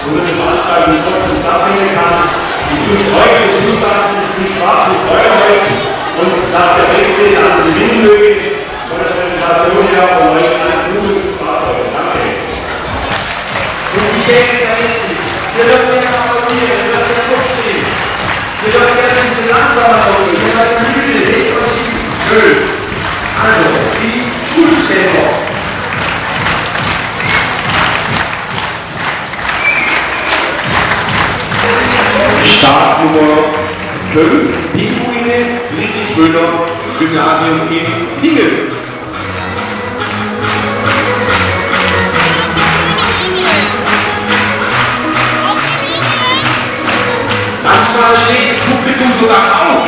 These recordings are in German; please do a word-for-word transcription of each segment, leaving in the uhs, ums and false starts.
unsere Veranstaltung nicht trotzdem stattfinden kann. Ich wünsche euch und Lukas viel Spaß mit Feuer heute und dass der Beste dann gewinnen möge von der Präsentation her und euch alles Gute und Spaß heute. Danke. Und die Gäste der Besten, ihr dürft gerne applaudieren, ihr dürft gerne aufstehen, ihr dürft gerne ein bisschen langsamer laufen, ihr seid müde, legt euch schön. Also, die Schulständer. Startnummer fünf, Pinguine, Friedrich-Müller, Gymnasium in Singen. Manchmal steht das Publikum sogar auf.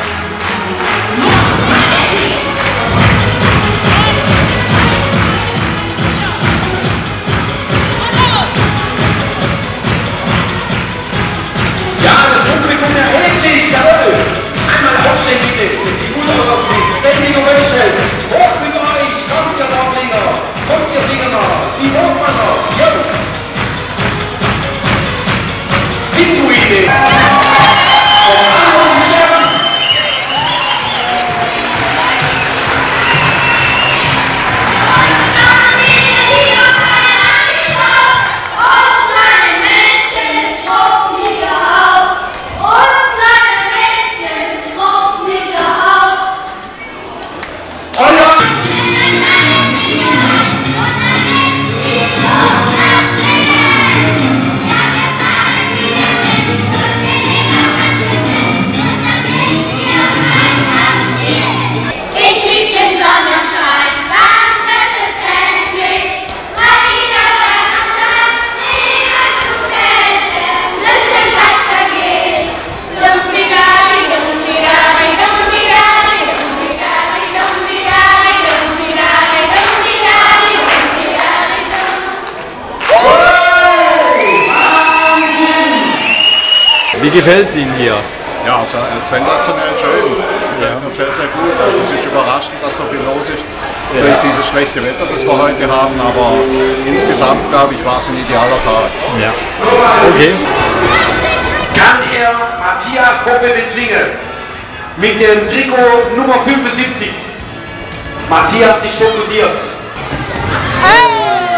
Wie gefällt es Ihnen hier? Ja, sensationell schön. Gefällt mir sehr, sehr gut. Also es ist überraschend, dass so viel los ist ja. durch dieses schlechte Wetter, das wir heute haben. Aber insgesamt, glaube ich, war es ein idealer Tag. Ja. Okay. Kann er Matthias Hoppe bezwingen? Mit dem Trikot Nummer fünfundsiebzig. Matthias ist fokussiert. Hey!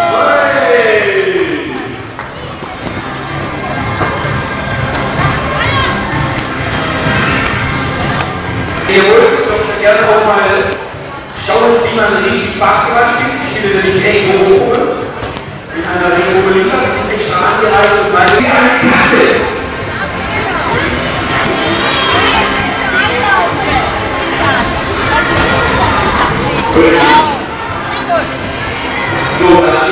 Ihr dürft gerne auch mal schauen, wie man richtig Basketball spielt. Ich spiele nämlich recht hoch in einer recht hohen Liga. Das ist extra angereicht und weil wir eine Klasse. So, das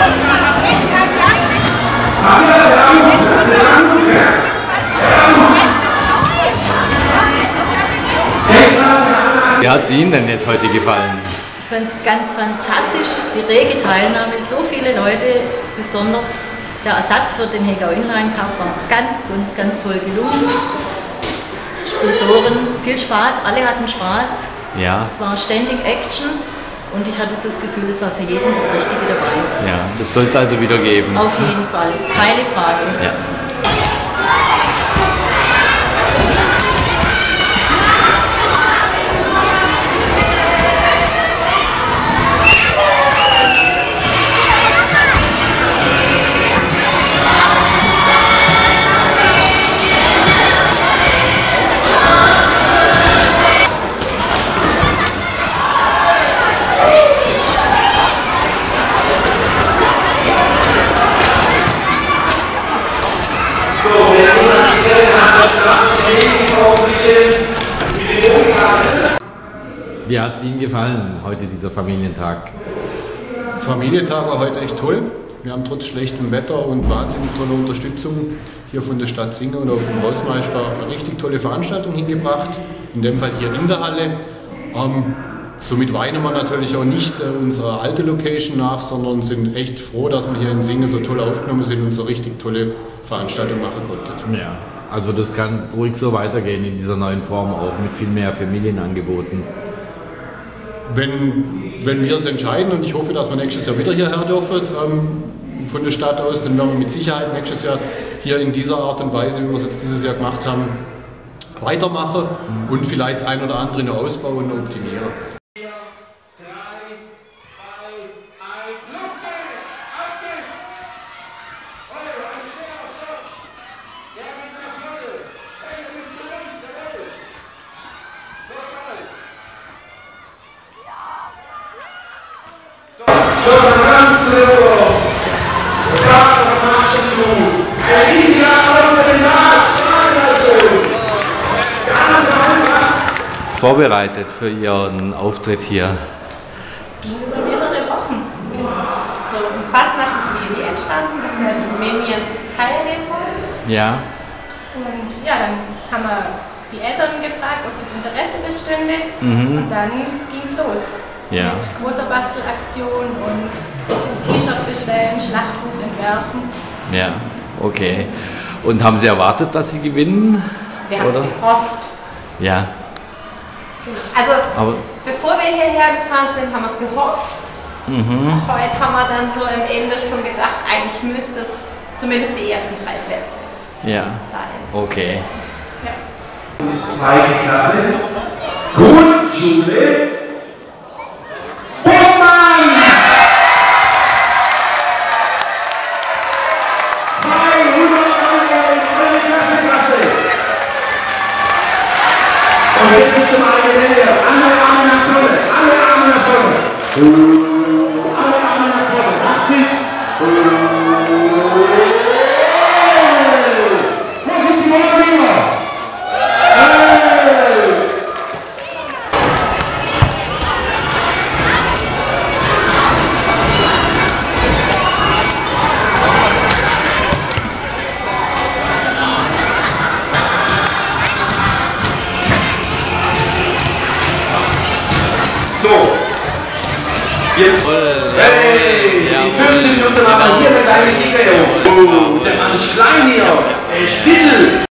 Wie hat es Ihnen denn jetzt heute gefallen? Ich fand es ganz fantastisch, die rege Teilnahme, so viele Leute, besonders der Ersatz für den Hegau Inline Cup war ganz, ganz, ganz toll gelungen. Sponsoren, viel Spaß, alle hatten Spaß. Ja. Es war ständig Action und ich hatte so das Gefühl, es war für jeden das Richtige dabei. Ja, das soll es also wieder geben. Auf jeden Fall, keine Frage. Ja. Wie hat es Ihnen gefallen, heute dieser Familientag? Familientag war heute echt toll. Wir haben trotz schlechtem Wetter und wahnsinnig toller Unterstützung hier von der Stadt Singen und auch vom Hausmeister eine richtig tolle Veranstaltung hingebracht. In dem Fall hier in der Halle. Ähm, somit weinen wir natürlich auch nicht äh, unserer alten Location nach, sondern sind echt froh, dass wir hier in Singen so toll aufgenommen sind und so richtig tolle Veranstaltungen machen konnten. Ja, also das kann ruhig so weitergehen in dieser neuen Form, auch mit viel mehr Familienangeboten. Wenn, wenn wir es entscheiden, und ich hoffe, dass wir nächstes Jahr wieder hierher dürfen, ähm, von der Stadt aus, dann werden wir mit Sicherheit nächstes Jahr hier in dieser Art und Weise, wie wir es jetzt dieses Jahr gemacht haben, weitermachen und vielleicht das ein oder andere noch ausbauen und optimieren. Vorbereitet für Ihren Auftritt hier? Es ging über mehrere Wochen. So, um Fastnacht ist die Idee entstanden, dass wir als Minions teilnehmen wollen. Ja. Und ja, dann haben wir die Eltern gefragt, ob das Interesse bestünde. Mhm. Und dann ging es los. Ja. Mit großer Bastelaktion und T-Shirt bestellen, Schlachtruf entwerfen. Ja, okay. Und haben Sie erwartet, dass Sie gewinnen? Wir haben es gehofft. Ja. Also, Aber bevor wir hierher gefahren sind, haben wir es gehofft. Mhm. Heute haben wir dann so am Ende schon gedacht, eigentlich müsste es zumindest die ersten drei Plätze ja. sein. Okay. Ja. Zweite Klasse, Grundschule, Bockmann! zweihundert Euro in eure Klassenkasse. Und jetzt gibt es mal eine Welle. Alle Arme nach vorne, alle Arme nach vorne. Alle Arme nach vorne. achtzig. Wo sind die Wolfinger? So, jetzt, hey, die fünfzehn Minuten haben wir hier eine kleine Siegerehrung. Oh, der Mann ist klein hier, er ist Spittel.